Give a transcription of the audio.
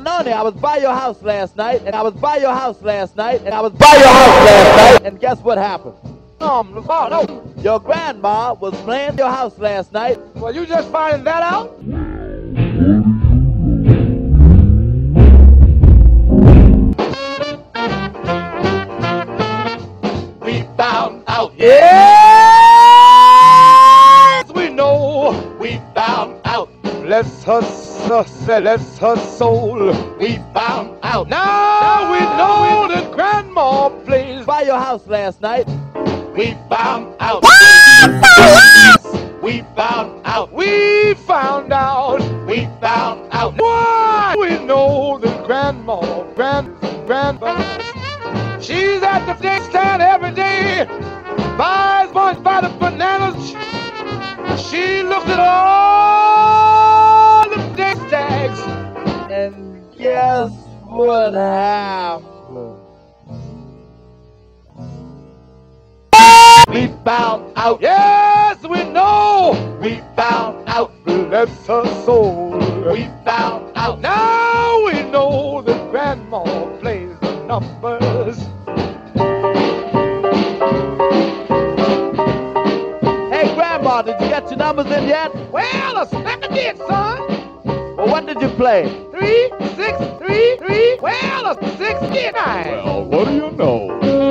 Wynonie, I was by your house last night, and I was by your house last night, and I was by your house last night, and guess what happened? No. Your grandma was playing your house last night. Well, you just finding that out? We found out. Yes, we know. We found out. Bless her soul. We found out. Now we know that grandma plays by your house last night. We found out. We found out. We found out. We found out. Why we know that grandma, she's at the day stand every day, buys bunch by the bananas. She looks at all the day tags, and guess what happened? We found out. Yes, we know. We found out. Bless her soul. We found out. Now we know that grandma plays the numbers. Hey, Grandma, did you get your numbers in yet? Well, a snicker did, son. Well, what did you play? 3, 6, 3, 3. Well, a 69. Well, what do you know?